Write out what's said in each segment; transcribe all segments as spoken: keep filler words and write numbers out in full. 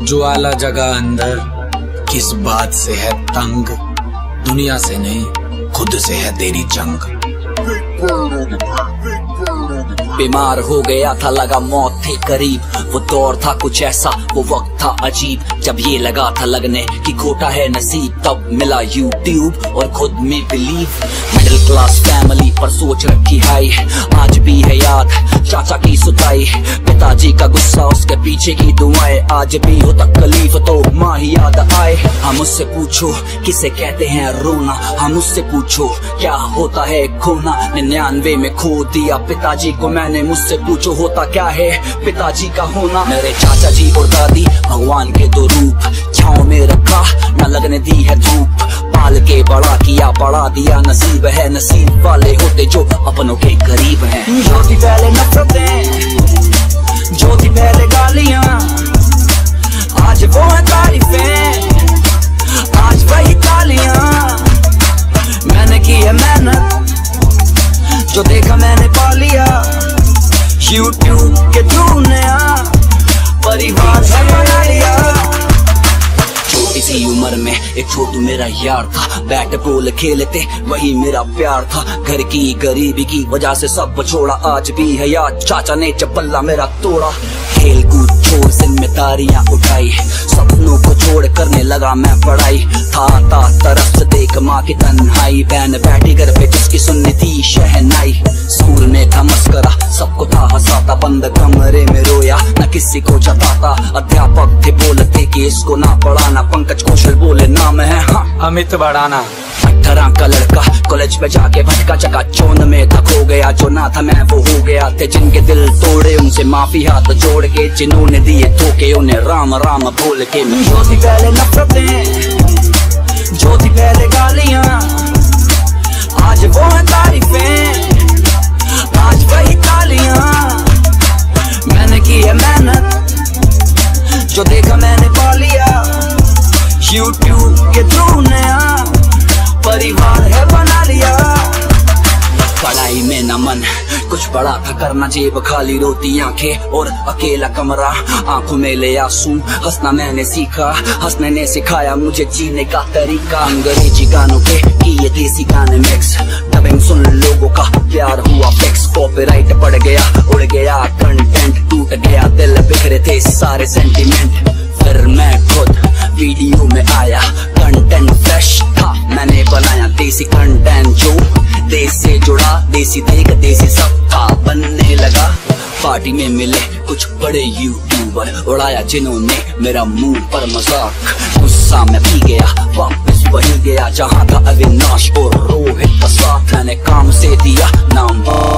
ज्वाला जगह अंदर, किस बात से है तंग, दुनिया से नहीं खुद से है तेरी जंग। बीमार हो गया था, लगा मौत थी करीब, वो दौर था कुछ ऐसा, वो वक्त था अजीब, जब ये लगा था लगने कि खोटा है नसीब, तब मिला यूट्यूब और खुद में बिलीव। मिडिल क्लास फैमिली पर सोच रखी हाई, आज भी है याद चाचा की सुताई, पिताजी का गुस्सा उसके पीछे की दुआएं, आज भी हो तकलीफ तो माँ ही याद आए। हम उससे पूछो किसे कहते हैं रोना, हम उससे पूछो क्या होता है खोना, निन्यानवे में खो दिया पिताजी को मैंने, मुझसे पूछो होता क्या है पिताजी का होना। मेरे चाचा जी और दादी भगवान के दो रूप, छाँव में रखा न लगने दी है धूप, पाल के बड़ा किया बढ़ा दिया नसीब है, नसीब वाले होते जो अपनों के करीब हैं। जो थी पहले नफरतें, जो थी पहले गालियां, आज वो है तारीफें, आज वही तालियां। मैंने की है मेहनत, जो देखा मैंने पा लिया, यूट्यूब के थ्रू नया परिवार है बना लिया। छोटी सी उम्र में एक छोटू मेरा यार था, बैट बॉल खेलते वही मेरा प्यार था, घर की गरीबी की वजह से सब छोड़ा, आज भी है याद चाचा ने जब पल्ला मेरा तोड़ा। खेल कूद छोड़ जिम्मेदारियां उठाई, सपनों को छोड़ करने लगा मैं पढ़ाई, था था तरफ से देख माँ की तन्हाई, बहन बैठी घर पे जिसकी सुननी थी शहनाई। स्कूल में था मस्करा, सबको था हंसाता, बंद कमरे में रोया न किसी को जताता, अध्यापक थे बोलते कि इसको ना पढ़ाना, पंकज कौशल बोले नाम है हाँ अमित बढ़ाना। अठारह का लड़का कॉलेज में जाके भटका चका चौन में था, खो गया जो ना था मैं वो हो गया, थे जिनके दिल तोड़े उनसे माफी हाथ जोड़ के, जिन्होंने दिए धोखे उन्हें राम राम बोल के। जो थी पहले नफरतें, जो थी पहले गालियां, आज वो है तारीफें, आज वही तालियां। मैंने की है मेहनत, जो देखा मैंने पा लिया, यूट्यूब के थ्रू नया परिवार है बना लिया। पढ़ाई में न मन कुछ बड़ा था करना, जेब खाली रोती आंखें और अकेला कमरा, आंखों में ले आंसू, हंसना मैंने सीखा, हंसने ने सिखाया मुझे जीने का तरीका। अंग्रेजी गानों के किए देसी गाने मिक्स, डबिंग सुन लोगों का प्यार हुआ फिक्स, कॉपीराइट पड़ गया उड़ गया कंटेंट, टूट गया दिल बिखरे थे सारे सेंटीमेंट। फिर मैं खुद वीडियो में आया, कंटेंट फ्रेश था मैंने बनाया, देसी कंटेंट जो देश से जुड़ा, देसी देख देसी सब था बनने लगा। पार्टी में मिले कुछ बड़े यूट्यूबर, उड़ाया जिन्होंने मेरा मुंह पर मजाक, गुस्सा में पी गया वापस वही गया जहाँ था अविनाश और रोहित का साथ, मैंने काम से दिया नाम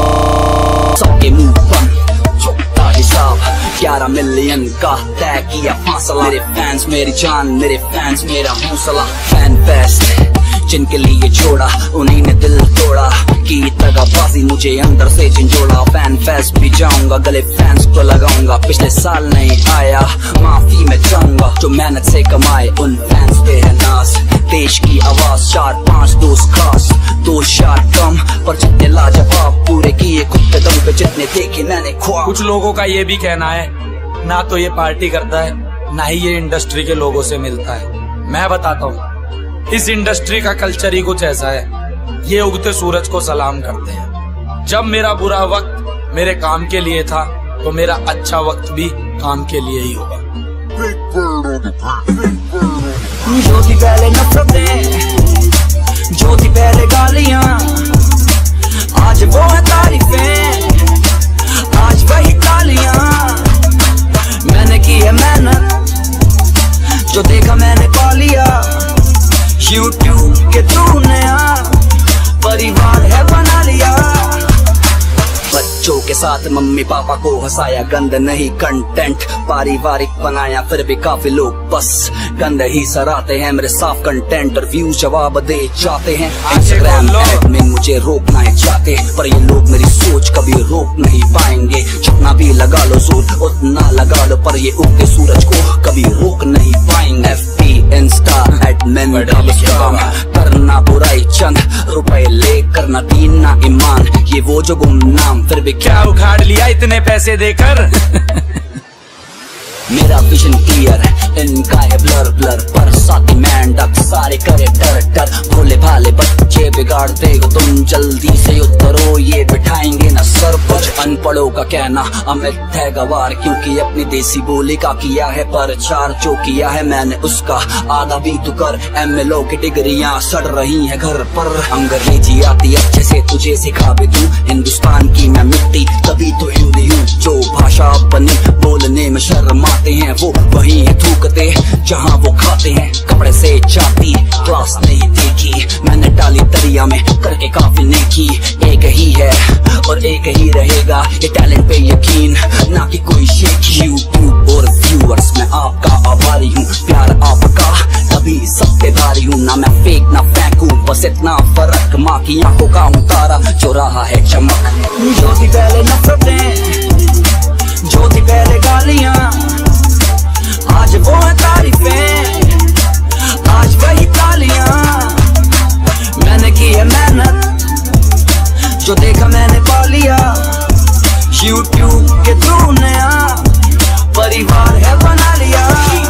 सबके मुंह पर चुकता हिसाब, ग्यारह मिलियन का तय किया फासला, मेरे फैंस मेरी जान, मेरे फैंस मेरा हौसला। फैन फेस्ट जिनके लिए छोड़ा उन्हीं ने दिल तोड़ा, की दगाबाजी मुझे अंदर से झंझोड़ा, फैन फेस्ट भी जाऊंगा गले फैंस को लगाऊंगा, पिछले साल नहीं आया माफी में चाहूंगा, जो मेहनत से कमाए उन फैंस पे है नाज, देश की आवाज चार पांच दोस्त खास, दो शार कम पर जितने लाजवाब, पूरे किए खुद के दम पे जितने देखे मैंने ख्वाब। कुछ लोगों का ये भी कहना है ना तो ये पार्टी करता है ना ही ये इंडस्ट्री के लोगों से मिलता है। मैं बताता हूँ इस इंडस्ट्री का कल्चर ही कुछ ऐसा है, ये उगते सूरज को सलाम करते हैं। जब मेरा बुरा वक्त मेरे काम के लिए था तो मेरा अच्छा वक्त भी काम के लिए ही होगा। जो थी पहले नफरतें, जो थी पहले गालियां, आज वो है तारीफें, आज वही तालियां। मैंने की है मेहनत, जो देखा मैंने पा लिया, यूट्यूब के थ्रू नया परिवार है बना लिया। बच्चों के साथ मम्मी पापा को हंसाया, गंद नहीं कंटेंट पारिवारिक बनाया, फिर भी काफी लोग बस गंद ही सराहते हैं मेरे साफ कंटेंट और व्यूज जवाब दे जाते हैं। इंस्टाग्राम एडमिन मुझे रोकना है चाहते, पर ये लोग मेरी सोच कभी रोक नहीं पाएंगे, जितना भी लगा लो जोर उतना लगा लो, पर ये उगते सूरज को कभी रोक नहीं पाएंगे। एफ पी इंस्टा एडमिन करना बुराई चंद रुपए ले करना दीन ना ईमान, ये वो जो गुमनाम फिर भी क्या उखाड़ लिया इतने पैसे देकर। मेरा विजन क्लियर है, इनका है ब्लर ब्लर। पर साथी मेंढक सारे करे डर डर। भोले भाले बच्चे बिगाड़ते हो तुम, जल्दी से उतरो ये बिठाएंगे न सर पर। अनपढ़ों का कहना अमित है गवार, क्योंकि अपनी देसी बोली का किया है प्रचार। जो किया है मैंने उसका आधा भी तू कर। एमएलओ की डिग्रियां सड़ रही है घर पर। अंग्रेजी आती अच्छे से तुझे सिखा भी दूं, हिंदुस्तान की मैं मिट्टी तभी तो हिंदी हूँ। जो भाषा अपनी बोलने में शर्माते हैं वो वही है थूकते जहाँ वो खाते हैं। कपड़े से चाहती क्लास नहीं देखी मैंने, डाली दरिया में करके काफी नेकी। एक ही है और एक ही रहेगा ये टैलेंट पे यकीन, ना कि कोई शेखी। यूट्यूब और व्यूअर्स मैं आपका आभारी हूँ, प्यार आपका तभी सब पे भारी हूँ। ना मैं फेक ना फेंकू, बस इतना फर्क, माँ की आंखों का हूँ तारा जो रहा है चमक। जो थी पहले नफरतें, जो थी पहले गालियां, आज वो है तारीफें, आज वही तालियां। मैंने की है मेहनत, जो देखा मैंने पा लिया। यूट्यूब के थ्रू नया परिवार है बना लिया।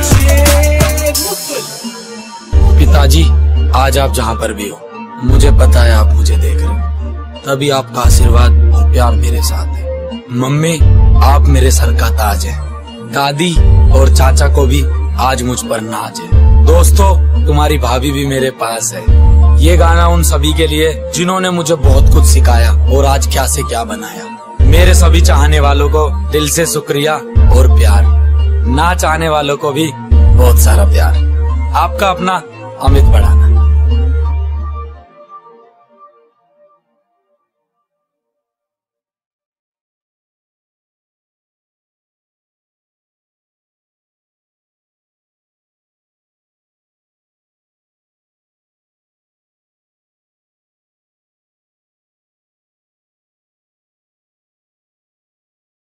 पिताजी, आज आप जहाँ पर भी हो, मुझे पता है आप मुझे देख रहे हो, तभी आपका आशीर्वाद और प्यार मेरे साथ है। मम्मी, आप मेरे सर का ताज है। दादी और चाचा को भी आज मुझ पर नाज है। दोस्तों, तुम्हारी भाभी भी मेरे पास है। ये गाना उन सभी के लिए जिन्होंने मुझे बहुत कुछ सिखाया और आज क्या से क्या बनाया। मेरे सभी चाहने वालों को दिल से शुक्रिया और प्यार, ना चाहने वालों को भी बहुत सारा प्यार। आपका अपना अमित बढ़ाना।